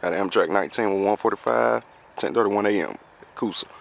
Got an Amtrak 19 with 145, 10:31 a.m. Coosa.